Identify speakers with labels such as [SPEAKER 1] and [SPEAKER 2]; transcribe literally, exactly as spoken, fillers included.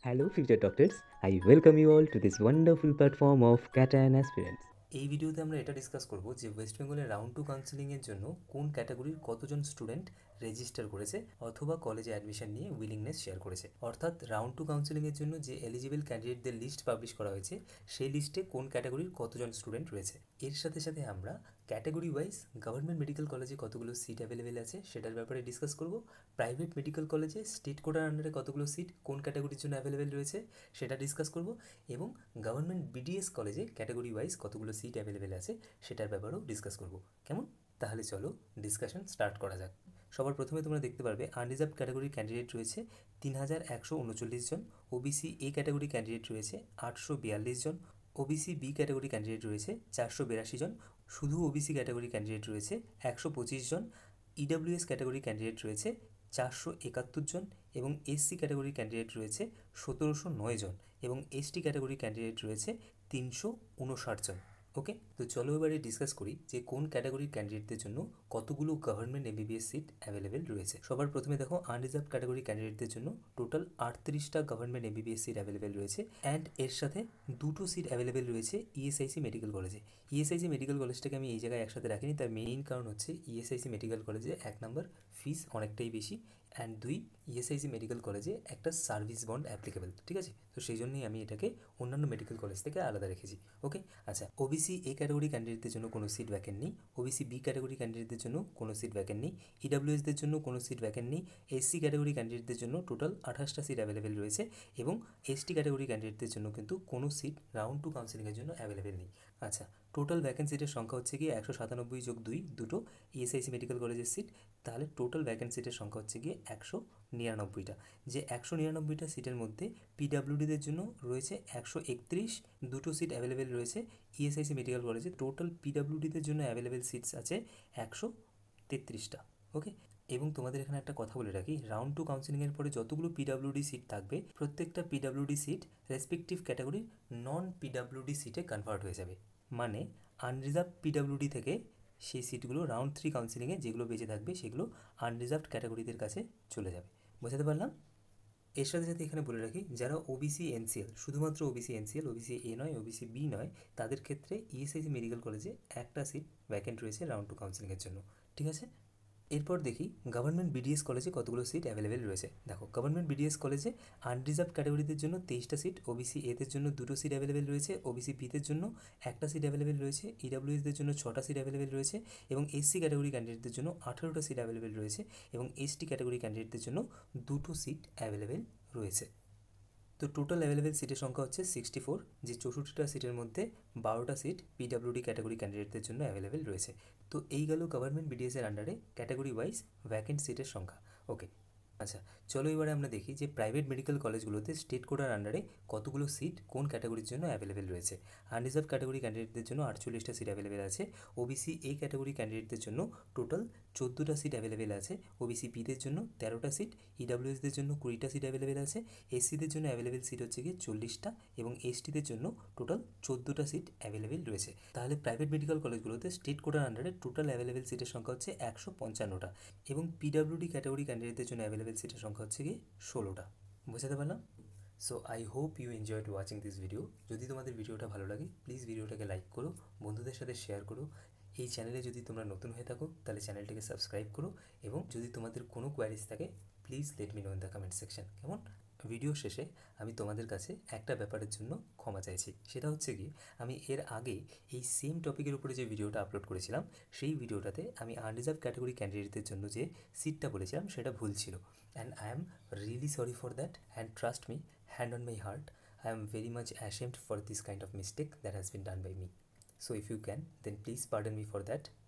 [SPEAKER 1] Hello, future doctors. I welcome you all to this wonderful platform of CATA and aspirants.
[SPEAKER 2] এই ভিডিওতে আমরা এটা discuss করব যে ওয়েস্ট বেঙ্গলের রাউন্ড টু কাউন্সেলিংয়ের জন্য কোন ক্যাটাগরির কতজন স্টুডেন্ট রেজিস্টার করেছে অথবা কলেজে অ্যাডমিশন নিয়ে উইলিংনেস শেয়ার করেছে। অর্থাৎ রাউন্ড টু কাউন্সেলিংয়ের জন্য যে এলিজিবল ক্যান্ডিডেটদের লিস্ট পাবলিশ করা হয়েছে সেই লিস্টে কোন ক্যাটাগরির কতজন স্টুডেন্ট রয়েছে। এর সাথে সাথে আমরা ক্যাটাগরি ওয়াইজ গভর্নমেন্ট মেডিকেল কলেজে কতগুলো সিট অ্যাভেলেবেল আছে সেটার ব্যাপারে ডিসকাস করব। প্রাইভেট মেডিকেল কলেজে স্টেট কোটার আন্ডারে কতগুলো সিট কোন ক্যাটাগরির জন্য অ্যাভেলেবেল রয়েছে সেটা ডিসকাস করব, এবং গভর্নমেন্ট বিডিএস কলেজে ক্যাটাগরি ওয়াইজ কতগুলো সিট অ্যাভেলেবেল আছে সেটার ব্যাপারেও ডিসকাস করব। কেমন? তাহলে চলো ডিসকাশন স্টার্ট করা যাক। সবার প্রথমে তোমরা দেখতে পারবে আনরিজার্ভ ক্যাটাগরির ক্যান্ডিডেট রয়েছে তিন হাজার একশো উনচল্লিশ জন, ওবিসি এ ক্যাটাগরি ক্যান্ডিডেট রয়েছে আটশো বিয়াল্লিশ জন, ওবিসি বি ক্যাটাগরি ক্যান্ডিডেট রয়েছে চারশো বিরাশি জন, শুধু ওবিসি ক্যাটাগরি ক্যান্ডিডেট রয়েছে একশো পঁচিশ জন, ইডাব্লিউএস ক্যাটাগরি ক্যান্ডিডেট রয়েছে চারশো একাত্তর জন, এবং এসসি ক্যাটাগরি ক্যান্ডিডেট রয়েছে সতেরোশো নয় জন, এবং এসটি ক্যাটাগরি ক্যান্ডিডেট রয়েছে তিনশো উনষাট জন। ওকে, তো চলো এবারে ডিসকাস করি যে কোন ক্যাটাগরির ক্যান্ডিডেটদের জন্য কতগুলো গভর্নমেন্ট এমবিবিএস সিট অ্যাভেলেবেল রয়েছে। সবার প্রথমে দেখো আনরিজার্ভ ক্যাটাগরি ক্যান্ডিডেটদের জন্য টোটাল আটত্রিশটা গভর্নমেন্ট এমবিবিএস সিট অ্যাভেলেবেল রয়েছে, অ্যান্ড এর সাথে দুটো সিট অ্যাভেলেবেল রয়েছে ইএসআইসি মেডিকেল কলেজে। ইএসআইসি মেডিকেল কলেজটাকে আমি এই জায়গায় একসাথে রাখিনি, তার মেইন কারণ হচ্ছে ইএসআইসি মেডিকেল কলেজে এক নম্বর ফিস অনেকটাই বেশি, অ্যান্ড দুই ইএসআইসি মেডিকেল কলেজে একটা সার্ভিস বন্ড অ্যাপ্লিকেবল। ঠিক আছে, তো সেই জন্যই আমি এটাকে অন্যান্য মেডিকেল কলেজ থেকে আলাদা রেখেছি। ওকে, আচ্ছা, ওবিসি এ ক্যাটাগরি ক্যান্ডিডেটদের জন্য কোনো সিট ভ্যাকেন্ট নেই, ওবিসি বি ক্যাটাগরি ক্যান্ডিডেটদের জন্য কোনো সিট ভ্যাকেন্ট নেই, ইডাব্লিউএসদের জন্য কোনো সিট ভ্যাকেন্ট নেই, এসসি ক্যাটাগরি ক্যান্ডিডেটদের জন্য টোটাল আঠাশটা সিট অ্যাভেলেবেল রয়েছে, এবং এসটি ক্যাটাগরি ক্যান্ডিডেটদের জন্য কিন্তু কোনো সিট রাউন্ড টু কাউন্সিলিংয়ের জন্য অ্যাভেলেবেল নেই। আচ্ছা, টোটাল ভ্যাকেন্ট সিটের সংখ্যা হচ্ছে গিয়ে একশো সাতানব্বই যোগ দুই দুটো ইএসআইসি মেডিকেল কলেজের সিট, তাহলে টোটাল ভ্যাকেন্ট সিটের সংখ্যা হচ্ছে গিয়ে একশো নিরানব্বইটা। যে একশো নিরানব্বইটা সিটের মধ্যে পিডাব্লিউডিদের জন্য রয়েছে একশো একত্রিশ, দুটো সিট অ্যাভেলেবেল রয়েছে ইএসআইসি মেডিকেল কলেজে। টোটাল পিডাব্লিউডিদের জন্য অ্যাভেলেবেল সিটস আছে একশো তেত্রিশটা। ওকে, এবং তোমাদের এখানে একটা কথা বলে রাখি, রাউন্ড টু কাউন্সিলিংয়ের পরে যতগুলো পিডাব্লিউডি সিট থাকবে প্রত্যেকটা পিডাব্লিউডি সিট রেসপেক্টিভ ক্যাটাগরির নন পিডাব্লিউডি সিটে কনভার্ট হয়ে যাবে। মানে আনরিজার্ভ পিডাব্লিউডি থেকে সেই সিটগুলো রাউন্ড থ্রি কাউন্সিলিংয়ে যেগুলো বেঁচে থাকবে সেগুলো আনরিজার্ভড ক্যাটাগরিদের কাছে চলে যাবে। বোঝাতে পারলাম? এর সাথে সাথে এখানে বলে রাখি, যারা ওবিসি এনসিএল, শুধুমাত্র ওবিসি এনসিএল, ওবিসি এ নয়, ওবিসি বি নয়, তাদের ক্ষেত্রে ইএসআইসি মেডিকেল কলেজে একটা সিট ভ্যাকেন্ট রয়েছে রাউন্ড টু কাউন্সিলিংয়ের জন্য। ঠিক আছে, এরপর দেখি গভর্নমেন্ট বিডিএস কলেজে কতগুলো সিট অ্যাভেলেবেল রয়েছে। দেখো, গভর্নমেন্ট বিডিএস কলেজে আনরিজার্ভ ক্যাটাগরিদের জন্য তেইশটা সিট, ওবিসি এদের জন্য দুটো সিট অ্যাভেলেবেল রয়েছে, ওবিসি বিদের জন্য একটা সিট অ্যাভেলেবেল রয়েছে, ইডাব্লিউএসদের জন্য ছটা সিট অ্যাভেলেবেল রয়েছে, এবং এসসি ক্যাটাগরি ক্যান্ডিডেটদের জন্য আঠারোটা সিট অ্যাভেলেবেল রয়েছে, এবং এসটি ক্যাটাগরি ক্যান্ডিডেটদের জন্য দুটো সিট অ্যাভেলেবেল রয়েছে। তো টোটাল অ্যাভেলেবেল সিটের সংখ্যা হচ্ছে সিক্সটি ফোর, যে চৌষট্টিটা সিটের মধ্যে বারোটা সিট পিডাব্লিউডি ক্যাটাগরি ক্যান্ডিডেটদের জন্য অ্যাভেলেবেল রয়েছে। তো এই গেল গভর্নমেন্ট বিডিএসের আন্ডারে ক্যাটাগরি ওয়াইজ ভ্যাকেন্ট সিটের সংখ্যা। ওকে, আচ্ছা, চলো এবারে আমরা দেখি যে প্রাইভেট মেডিকেল কলেজগুলোতে স্টেট কোটার আন্ডারে কতগুলো সিট কোন ক্যাটাগরির জন্য অ্যাভেলেবেল রয়েছে। আনরিজার্ভ ক্যাটাগরি ক্যান্ডিডেটদের জন্য আটচল্লিশটা সিট অ্যাভেলেবেল আছে, ওবিসি এ ক্যাটাগরি ক্যান্ডিডেটদের জন্য টোটাল চোদ্দোটা সিট অ্যাভেলেবেল আছে, ওবিসি বিদের জন্য তেরোটা সিট, ইডাব্লিউএসদের জন্য কুড়িটা সিট অ্যাভেলেবেল আছে, এসসিদের জন্য অ্যাভেলেবেল সিট হচ্ছে গিয়ে চল্লিশটা, এবং এসটিদের জন্য টোটাল চোদ্দোটা সিট অ্যাভেলেবেল রয়েছে। তাহলে প্রাইভেট মেডিকেল কলেজগুলোতে স্টেট কোটার আন্ডারে টোটাল অ্যাভেলেবেল সিটের সংখ্যা হচ্ছে একশো পঞ্চান্নটা, এবং পিডাব্লিউডি ক্যাটাগরি ক্যান্ডিডেটদের জন্য অ্যাভেলেবেল সিটের সংখ্যা হচ্ছে গিয়ে ষোলোটা। বোঝাতে পারলাম? So I hope you enjoyed watching this video. যদি তোমাদের ভিডিওটা ভালো লাগে প্লিজ ভিডিওটাকে লাইক করো, বন্ধুদের সাথে শেয়ার করো। এই চ্যানেলে যদি তোমরা নতুন হয়ে থাকো তাহলে চ্যানেলটিকে সাবস্ক্রাইব করো, এবং যদি তোমাদের কোনো কোয়ারিজ থাকে please let me know in the comment section. কেমন? ভিডিও শেষে আমি তোমাদের কাছে একটা ব্যাপারের জন্য ক্ষমা চাইছি, সেটা হচ্ছে কি, আমি এর আগে এই সেম টপিকের উপরে যে ভিডিওটা আপলোড করেছিলাম সেই ভিডিওটাতে আমি আনরিজার্ভ ক্যাটাগরি ক্যান্ডিডেটদের জন্য যে সিটটা বলেছিলাম সেটা ভুল ছিল, and I am really sorry for that, and trust me, hand on my heart, I am very much ashamed for this kind of mistake that has been done by me. So if you can, then please pardon me for that.